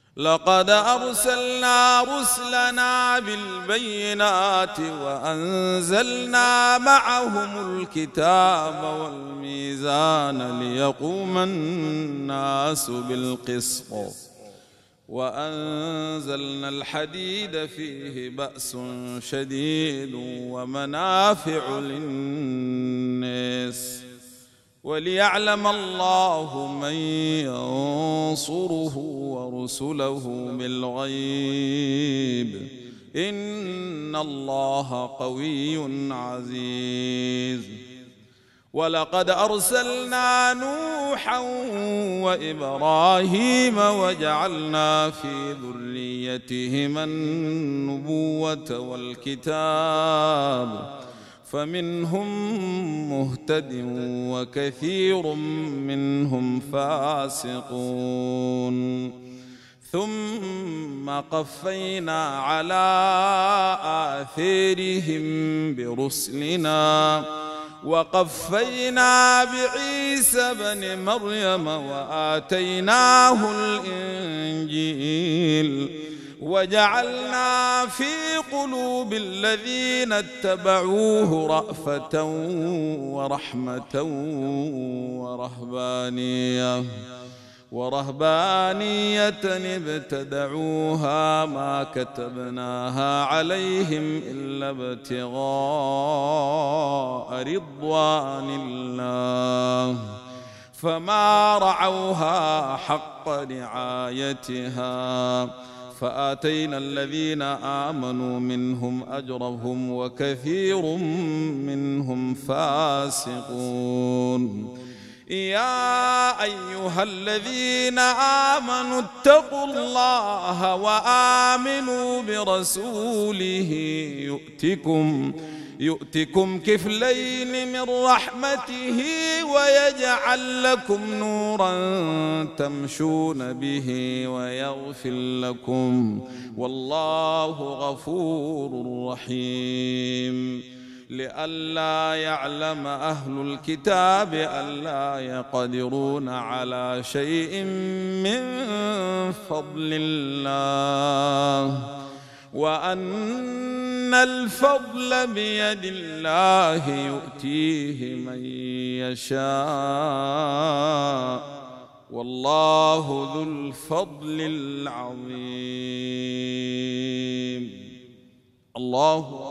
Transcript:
لقد أرسلنا رسلنا بالبينات وأنزلنا معهم الكتاب والميزان ليقوم الناس بالقسط وأنزلنا الحديد فيه بأس شديد ومنافع للناس وليعلم الله من ينصره ورسله بالغيب إن الله قوي عزيز. ولقد أرسلنا نوحا وإبراهيم وجعلنا في ذريتهما النبوة والكتاب فمنهم مهتد وكثير منهم فاسقون. ثم قفينا على آثارهم برسلنا وقفينا بعيسى بن مريم وآتيناه الإنجيل وجعلنا في قلوب الذين اتبعوه رأفة ورحمة ورهبانية ابتدعوها ما كتبناها عليهم إلا ابتغاء رضوان الله فما رعوها حق رعايتها فآتينا الذين آمنوا منهم أجرهم وكثير منهم فاسقون. يا أيها الذين آمنوا اتقوا الله وآمنوا برسوله يؤتكم كفلين من رحمته ويجعل لكم نورا تمشون به ويغفر لكم والله غفور رحيم. لئلا يعلم أهل الكتاب ألا يقدرون على شيء من فضل الله وأن الفضل بيد الله يؤتيه من يشاء والله ذو الفضل العظيم. الله